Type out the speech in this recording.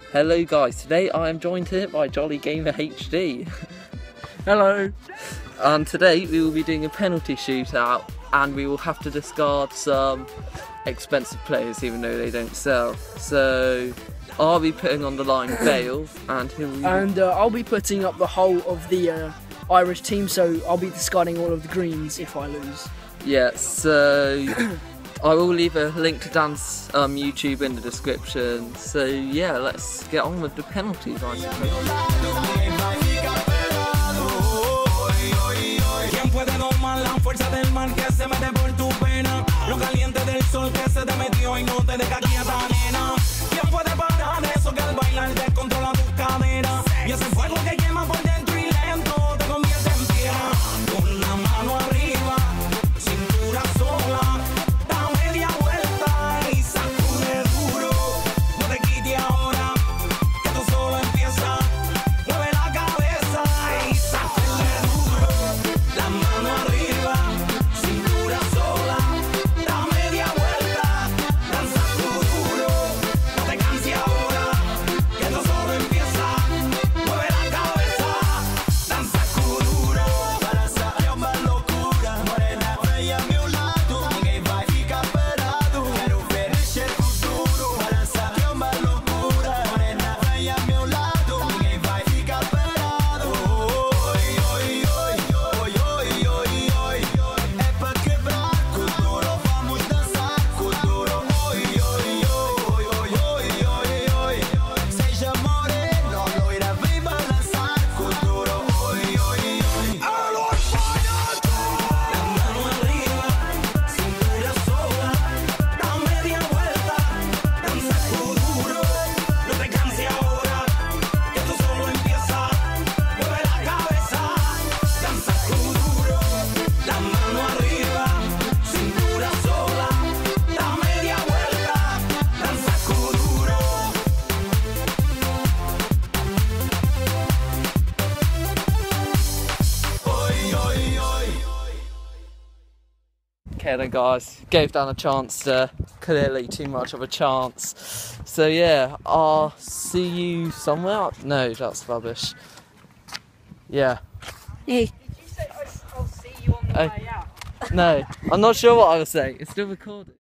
Hello guys, today I am joined here by Jolly Gamer HD. Hello. And today we will be doing a penalty shootout and we will have to discard some expensive players even though they don't sell. So I'll be putting on the line Bale and he'll be... I'll be putting up the whole of the Irish team, so I'll be discarding all of the greens if I lose. Yeah, so I will leave a link to Dan's YouTube in the description. So yeah, let's get on with the penalties, I suppose. Okay then guys, gave Dan a chance there, clearly too much of a chance. So yeah, I'll see you somewhere. No, that's rubbish. Yeah. Hey. Did you say I'll see you on the way out? No, I'm not sure what I was saying, it's still recording.